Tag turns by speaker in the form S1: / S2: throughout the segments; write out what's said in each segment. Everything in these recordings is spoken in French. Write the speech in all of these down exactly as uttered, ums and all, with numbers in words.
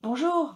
S1: Bonjour,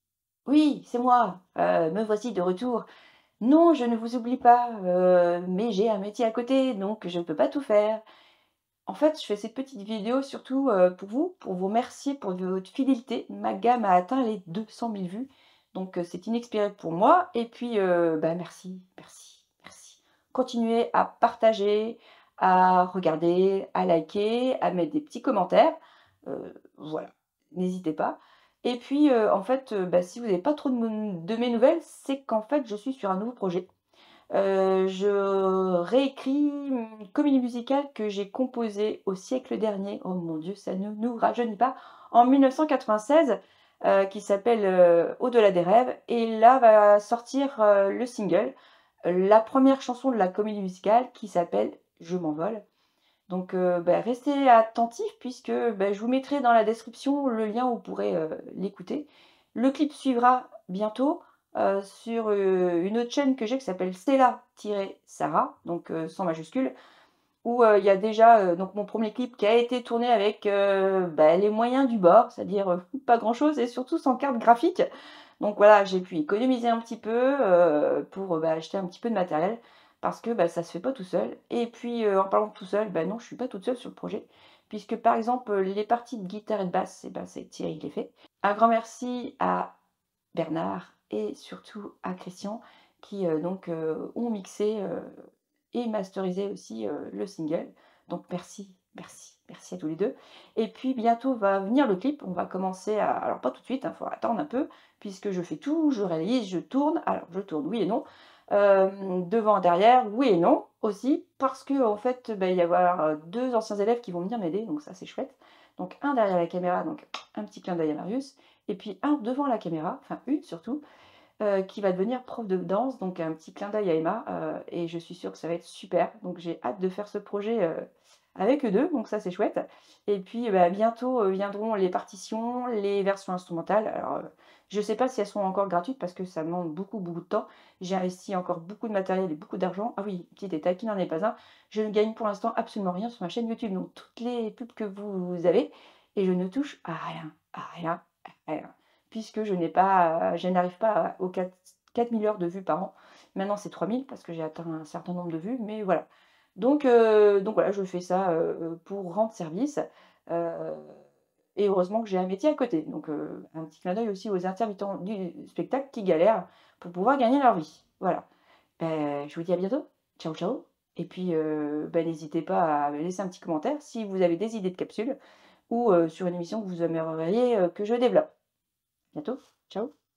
S1: oui, c'est moi, heu, me voici de retour. Non, je ne vous oublie pas, heu, mais j'ai un métier à côté, donc je ne peux pas tout faire. En fait, je fais cette petite vidéo surtout, heu, pour vous, pour vous remercier pour votre fidélité. Ma gamme a atteint les deux cent mille vues, donc heu, c'est inespéré pour moi et puis, heu, bah, merci, merci, merci. Continuez à partager, à regarder, à liker, à mettre des petits commentaires, heu, voilà, n'hésitez pas et puis, heu, en fait, heu, bah, si vous n'avez pas trop de mon de mes nouvelles, c'est qu'en fait, je suis sur un nouveau projet. Heu, je réécris une comédie musicale que j'ai composée au siècle dernier. Oh mon Dieu, ça ne nous rajeunit pas. En mille neuf cent quatre-vingt-seize, heu, qui s'appelle, heu, «Au-delà des rêves» et là va sortir, heu, le single, heu, la première chanson de la comédie musicale qui s'appelle «Je m'envole». Donc, heu, bah, restez attentifs puisque, bah, je vous mettrai dans la description le lien où vous pourrez, heu, l'écouter. Le clip suivra bientôt, heu, sur, heu, une autre chaîne que j'ai qui s'appelle Stella-Sarah, donc, heu, sans majuscule, où, heu, il y a déjà, heu, donc mon premier clip qui a été tourné avec, heu, bah, les moyens du bord, c'est-à-dire, heu, pas grand-chose et surtout sans carte graphique. Donc voilà, j'ai pu économiser un petit peu, heu, pour, heu, bah, acheter un petit peu de matériel parce que, bah, ça se fait pas tout seul et puis, heu, en parlant de tout seul, bah, non, je suis pas toute seule sur le projet puisque, par exemple, heu, les parties de guitare et de basse et ben, c'est Thierry qui les fait. Un grand merci à Bernard et surtout à Christian qui, heu, donc, heu, ont mixé, heu et masterisé aussi, heu, le single. Donc merci, merci, merci à tous les deux. Et puis bientôt va venir le clip. On va commencer à alors pas tout de suite, il faut attendre un peu puisque je fais tout, je réalise, je tourne. Alors je tourne, oui et non. Hem, devant, derrière, oui et non aussi parce qu'en fait, bah, il va y avoir, heu, deux anciens élèves qui vont venir m'aider, donc ça c'est chouette. Donc un derrière la caméra, donc un petit clin d'œil à Marius et puis un devant la caméra, enfin une surtout, heu, qui va devenir prof de danse, donc un petit clin d'œil à Emma, heu et je suis sûre que ça va être super. Donc j'ai hâte de faire ce projet, heu, avec eux deux, donc ça c'est chouette et puis, bah, bientôt, heu, viendront les partitions, les versions instrumentales. Alors, heu, je ne sais pas si elles sont encore gratuites parce que ça demande beaucoup, beaucoup de temps. J'ai investi encore beaucoup de matériel et beaucoup d'argent. Ah oui, petit détail qui n'en est pas un, je ne gagne pour l'instant absolument rien sur ma chaîne YouTube, donc toutes les pubs que vous avez et je ne touche à rien, à rien, à rien puisque je n'ai pas, je n'arrive pas aux quatre 4 000 heures de vues par an. Maintenant, c'est trois mille parce que j'ai atteint un certain nombre de vues, mais voilà. Donc, heu, donc voilà, je fais ça, heu, pour rendre service, heu et heureusement que j'ai un métier à côté. Donc, heu, un petit clin d'œil aussi aux intermittents du spectacle qui galèrent pour pouvoir gagner leur vie. Voilà. Beh, je vous dis à bientôt. Ciao, ciao et puis, heu, bah, n'hésitez pas à me laisser un petit commentaire si vous avez des idées de capsules ou, heu, sur une émission que vous aimeriez, heu, que je développe. Bientôt. Ciao.